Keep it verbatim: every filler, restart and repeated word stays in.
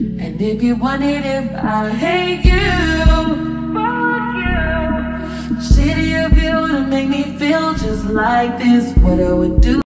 And if you wanted, if I hate you, fuck you. Shitty of you to make me feel just like this. What I would do